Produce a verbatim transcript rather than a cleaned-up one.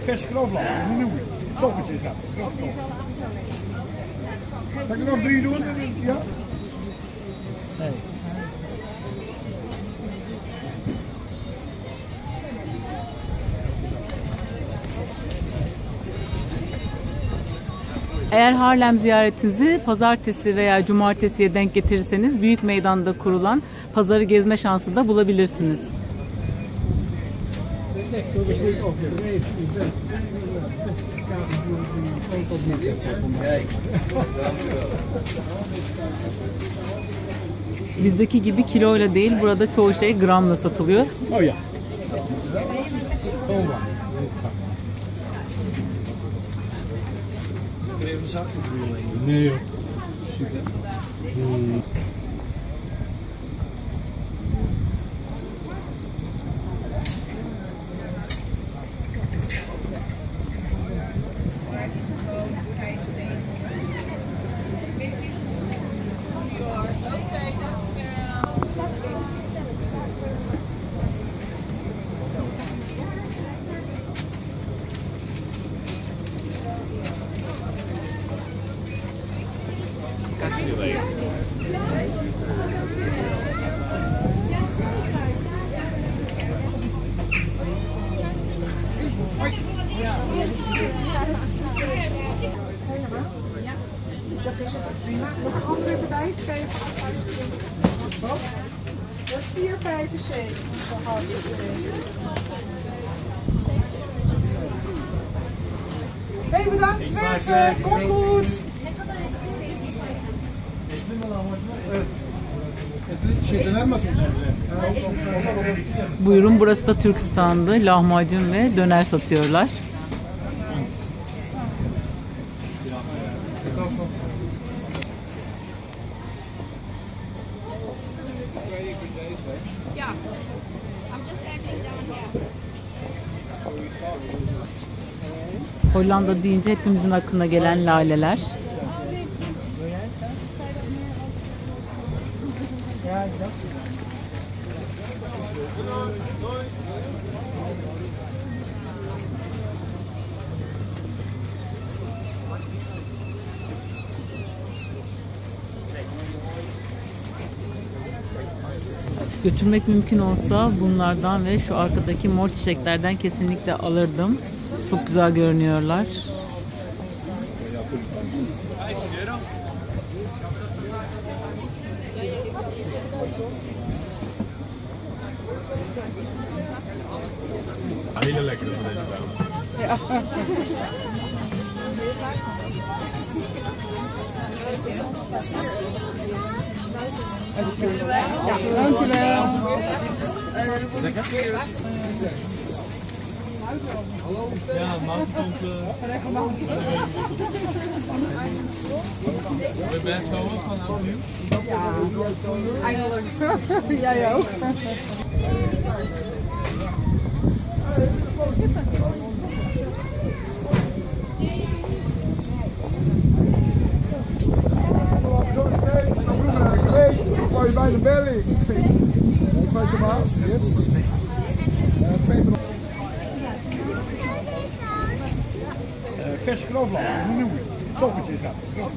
vers knoflook, een nieuwe. Toppetjes hebben. Zal ik er nog drie doen? Ja? Nee. Eğer Harlem ziyaretinizi pazartesi veya cumartesiye denk getirirseniz Büyük Meydan'da kurulan pazarı gezme şansı da bulabilirsiniz. Bizdeki gibi kiloyla değil, burada çoğu şey gramla satılıyor. Oh ja. Nee joh. Hmm. Dat is het. Prima. Nog een andere erbij? Dat is vier vijfenzeventig. Hey, bedankt mensen. Komt goed. Buyurun, burası da Türk standı. Lahmacun ve döner satıyorlar. Hollanda deyince hepimizin aklına gelen laleler. Götürmek mümkün olsa bunlardan ve şu arkadaki mor çiçeklerden kesinlikle alırdım. Çok güzel görünüyorlar. Hele lekkere van deze dames. Ja. Dankjewel. Ja, Mout komt. Lekker Mout. Je bent zo ook van oud nieuws? Ja, eigenlijk. Jij ook. Gooi je bij de belly. Ik weet hem aan. Yes. Vers knoflook, een nieuwe. Toppetjes hebben.